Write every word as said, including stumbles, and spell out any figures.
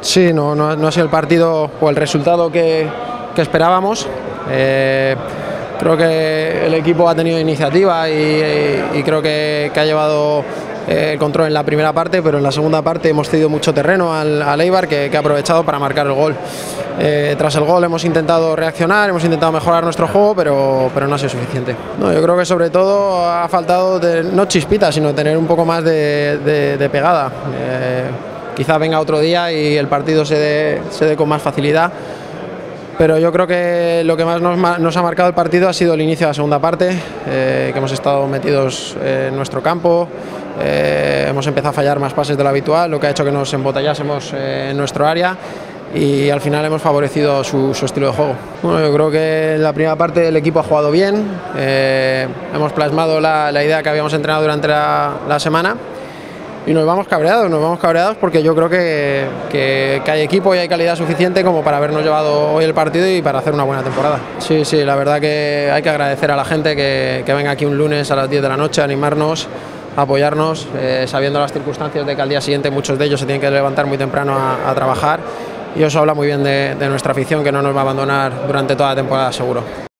Sí, no, no, no ha sido el partido o el resultado que, que esperábamos. Eh, creo que el equipo ha tenido iniciativa y, y, y creo que, que ha llevado el control en la primera parte, pero en la segunda parte hemos cedido mucho terreno al, al Eibar que, que ha aprovechado para marcar el gol. Eh, tras el gol hemos intentado reaccionar, hemos intentado mejorar nuestro juego, pero, pero no ha sido suficiente. No, yo creo que sobre todo ha faltado de, no chispita, sino tener un poco más de, de, de pegada. Eh, quizá venga otro día y el partido se dé, se dé con más facilidad. Pero yo creo que lo que más nos, nos ha marcado el partido ha sido el inicio de la segunda parte, eh, que hemos estado metidos en nuestro campo, eh, hemos empezado a fallar más pases de lo habitual, lo que ha hecho que nos embotellásemos eh, en nuestro área y al final hemos favorecido su, su estilo de juego. Bueno, yo creo que en la primera parte el equipo ha jugado bien, eh, hemos plasmado la, la idea que habíamos entrenado durante la, la semana. Y nos vamos cabreados, nos vamos cabreados porque yo creo que, que, que hay equipo y hay calidad suficiente como para habernos llevado hoy el partido y para hacer una buena temporada. Sí, sí, la verdad que hay que agradecer a la gente que, que venga aquí un lunes a las diez de la noche a animarnos, a apoyarnos, eh, sabiendo las circunstancias de que al día siguiente muchos de ellos se tienen que levantar muy temprano a, a trabajar y eso habla muy bien de, de nuestra afición que no nos va a abandonar durante toda la temporada seguro.